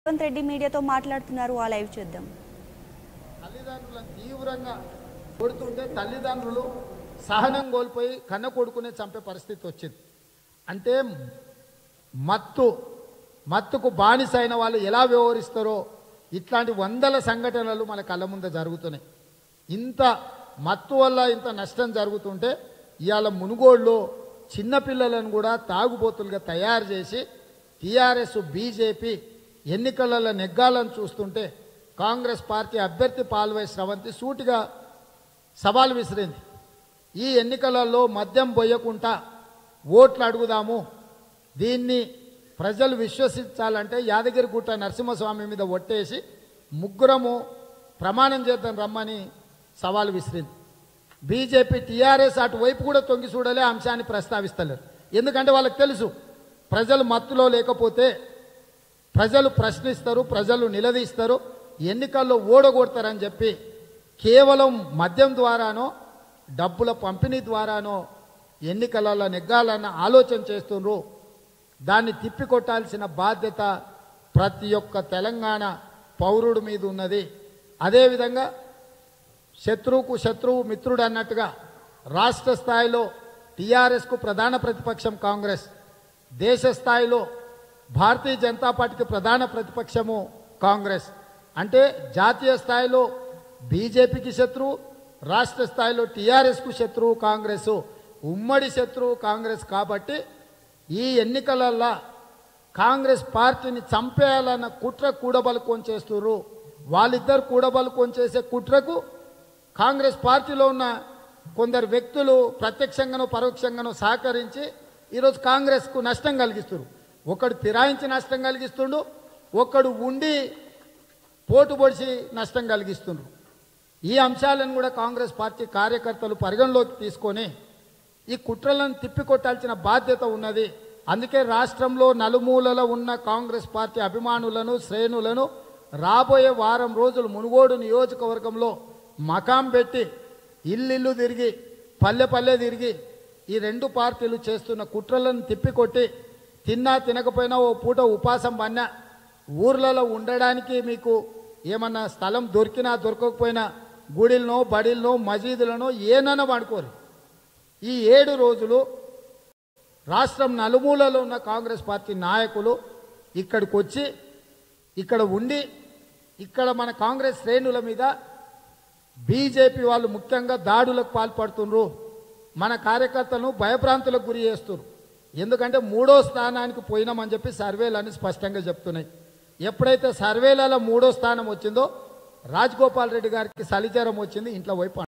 రేవంత్ రెడ్డి మీడియాతో మాట్లాడుతున్నారు. ఆ లైవ్ చూద్దాం. తల్లిదండ్రులను తీవ్రంగా కొడుతుంటే తల్లిదండ్రులు సహనం కోల్పోయి కన్న కొడుకునే చంపే పరిస్థితి వచ్చింది. అంటే మత్తుకు బానిస అయిన వాళ్ళు ఎలా వ్యవహరిస్తారో ఇట్లాంటి వందల సంఘటనలు మన కళ్ళ ముందు జరుగుతున్నాయి. ఇంత మత్తు వల్ల ఇంత నష్టం జరుగుతుంటే ఇవాళ మునుగోడులో చిన్నపిల్లలను కూడా తాగుబోతులుగా తయారు చేసి టీఆర్ఎస్ బీజేపీ ఎన్నికలలో నెగ్గాలని చూస్తుంటే కాంగ్రెస్ పార్టీ అభ్యర్థి పాల్వై స్రవంతి సూటిగా సవాల్ విసిరింది. ఈ ఎన్నికలలో మద్యం పోయకుండా ఓట్లు అడుగుదాము, దీన్ని ప్రజలు విశ్వసించాలంటే యాదగిరిగుట్ట నరసింహస్వామి మీద ఒట్టేసి ముగ్గురము ప్రమాణం చేద్దాం రమ్మని సవాల్ విసిరింది. బీజేపీ టీఆర్ఎస్ అటువైపు కూడా తొంగి చూడలే, అంశాన్ని ప్రస్తావిస్తలేరు. ఎందుకంటే వాళ్ళకి తెలుసు ప్రజలు మత్తులో లేకపోతే ప్రజలు ప్రశ్నిస్తారు, ప్రజలు నిలదీస్తారు, ఎన్నికల్లో ఓడగొడతారని చెప్పి కేవలం మద్యం ద్వారానో డబ్బుల పంపిణీ ద్వారానో ఎన్నికలలో నెగ్గాలన్న ఆలోచన చేస్తున్నారు. దాన్ని తిప్పికొట్టాల్సిన బాధ్యత ప్రతి ఒక్క తెలంగాణ పౌరుడి మీద ఉన్నది. అదేవిధంగా శత్రువుకు శత్రువు మిత్రుడు అన్నట్టుగా రాష్ట్ర స్థాయిలో టీఆర్ఎస్కు ప్రధాన ప్రతిపక్షం కాంగ్రెస్, దేశ స్థాయిలో భారతీయ జనతా పార్టీకి ప్రధాన ప్రతిపక్షము కాంగ్రెస్. అంటే జాతీయ స్థాయిలో బీజేపీకి శత్రువు, రాష్ట్ర స్థాయిలో టీఆర్ఎస్కు శత్రువు కాంగ్రెస్, ఉమ్మడి శత్రువు కాంగ్రెస్. కాబట్టి ఈ ఎన్నికలల్లో కాంగ్రెస్ పార్టీని చంపేయాలన్న కుట్ర కూడబలుకొని చేస్తున్నారు. వాళ్ళిద్దరు కూడబలుకొని చేసే కుట్రకు కాంగ్రెస్ పార్టీలో ఉన్న కొందరు వ్యక్తులు ప్రత్యక్షంగానో పరోక్షంగానో సహకరించి ఈరోజు కాంగ్రెస్కు నష్టం కలిగిస్తున్నారు. ఒకడు ఫిరాయించి నష్టం కలిగిస్తుండు, ఒకడు ఉండి పోటు పొడిచి నష్టం కలిగిస్తున్నారు. ఈ అంశాలను కూడా కాంగ్రెస్ పార్టీ కార్యకర్తలు పరిగణలోకి తీసుకొని ఈ కుట్రలను తిప్పికొట్టాల్సిన బాధ్యత ఉన్నది. అందుకే రాష్ట్రంలో నలుమూలలో ఉన్న కాంగ్రెస్ పార్టీ అభిమానులను శ్రేణులను రాబోయే వారం రోజులు మునుగోడు నియోజకవర్గంలో మకాం పెట్టి ఇల్లు తిరిగి పల్లె పల్లె తిరిగి ఈ రెండు పార్టీలు చేస్తున్న కుట్రలను తిప్పికొట్టి తిన్నా తినకపోయినా ఓ పూట ఉపాసం పన్నా ఊర్లలో ఉండడానికి మీకు ఏమన్నా స్థలం దొరికినా దొరకకపోయినా గుడిలనో బడిలనో మసీదులనో ఏనన్నా వాడుకోరు. ఈ 7 రోజులు రాష్ట్రం నలుమూలలో ఉన్న కాంగ్రెస్ పార్టీ నాయకులు ఇక్కడికి వచ్చి ఇక్కడ ఉండి ఇక్కడ మన కాంగ్రెస్ శ్రేణుల మీద బీజేపీ వాళ్ళు ముఖ్యంగా దాడులకు పాల్పడుతున్నారు. మన కార్యకర్తలను భయభ్రాంతులకు గురి చేస్తున్నారు. ఎందుకంటే 3వ స్థానానికి పోయినామని చెప్పి సర్వేలన్నీ స్పష్టంగా చెప్తున్నాయి. ఎప్పుడైతే సర్వేలలో 3వ స్థానం వచ్చిందో రాజగోపాల్ రెడ్డి గారికి చలిజ్వరం వచ్చింది, ఇంట్లో పోయి